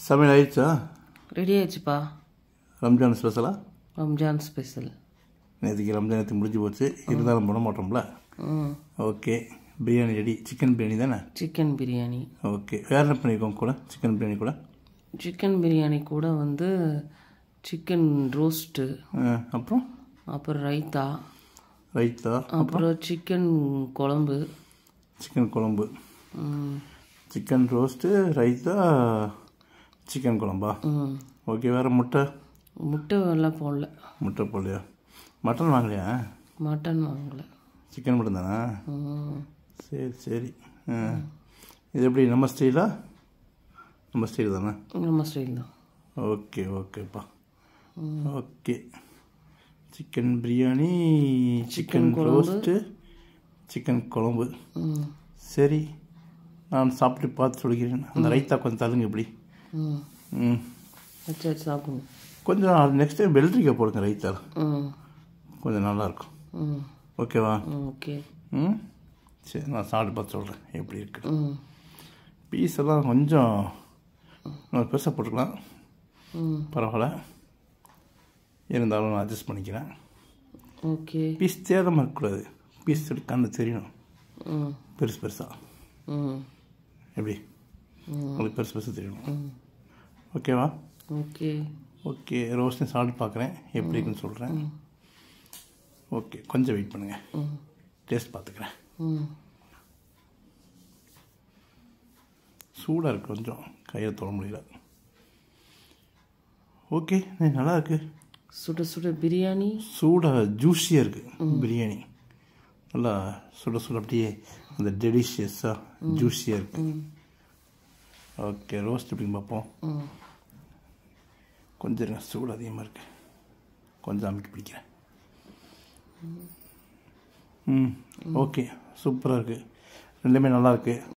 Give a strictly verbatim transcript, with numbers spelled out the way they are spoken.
சமையல் ஆயிடுச்சா? ரெடி ஆயிடுச்சுப்பா. ரம்ஜான் ஸ்பெஷலா? ரம்ஜான் ஸ்பெஷல். நேற்றுக்கு ரம்ஜான் நேற்று முடிஞ்சு போச்சு, இருந்தாலும் பண்ண மாட்டோம்ல. ம் okay, biryani ready. Chicken biryani தானே? சிக்கன் பிரியாணி. ஓகே, வேறு என்ன பண்ணியிருக்கோம் கூட? சிக்கன் பிரியாணி கூட சிக்கன் பிரியாணி கூட வந்து சிக்கன் ரோஸ்ட்டு, அப்புறம் அப்புறம் ரைத்தா ரைத்தா அப்புறம் சிக்கன் குழம்பு. சிக்கன் குழம்பு, சிக்கன் ரோஸ்ட்டு, ரைத்தா, சிக்கன் குழம்பா? ம் ஓகே, வேறு முட்டை? முட்டை எல்லாம் போடல. முட்டை போடலையா? மட்டன் வாங்கலையா? மட்டன் வாங்கலை, சிக்கன் மட்டும் தானா? ம் சரி சரி. இது எப்படி, நம்ம ஸ்டைலா? நம்ம ஸ்டைல் தானே? நம்ம ஸ்டைல் தான். ஓகே ஓகேப்பா. Okay, chicken biryani, chicken roast, chicken குழம்பு. சரி, நான் சாப்பிட்டு பார்த்து சொல்கிறேன். அந்த ரைத்தா கொஞ்சம் தள்ளுங்க இப்படி. ம் ம் சரி, சாப்பிடுங்க. கொஞ்சம் நெக்ஸ்ட் டைம் வெள்ளரிக்காய் போடுங்க ரைத்தா, ம் கொஞ்சம் நல்லாயிருக்கும். ம் ஓகேவா? ஓகே. ம் சரி, நான் சாப்பிட்டு பார்த்து சொல்கிறேன் எப்படி இருக்குது. ம் பீஸ் எல்லாம் கொஞ்சம் நான் பெருசாக போட்டுக்கலாம், ம் பரவாயில்ல, இருந்தாலும் நான் அட்ஜஸ்ட் பண்ணிக்கிறேன். ஓகே. பீஸ் தேடமாக இருக்கக்கூடாது, பீஸ் கண்ணு தெரியணும் ம் பெருசு பெருசாக. ம் எப்படி உங்களுக்கு பெருசு பெருசு தெரியணும். ஓகேவா? ஓகே. ஓகே, ரோஸ்ட்டு சாப்பிட்டு பார்க்குறேன் எப்படி இருக்குன்னு சொல்கிறேன். ஓகே, கொஞ்சம் வெயிட் பண்ணுங்கள், டேஸ்ட் பார்த்துக்கிறேன். ம் சூடாக இருக்குது, கொஞ்சம் கையில் தொட முடியல. ஓகே, நல்லா இருக்கு. சுட சுட பிரியாணி, சூடாக ஜூஸியாக இருக்குது பிரியாணி, நல்லா சுட சுட அப்படியே அந்த டெலிஷியஸாக ஜூஸியாக இருக்குது. ஓகே, ரோஸ்ட் எப்படின்னு பார்ப்போம். கொஞ்சம் இருங்க, சூடு அதிகமாக இருக்குது, கொஞ்சம் அமைக்க பிடிக்கிறேன். ம் ஓகே, சூப்பராக இருக்குது, ரெண்டுமே நல்லா இருக்குது.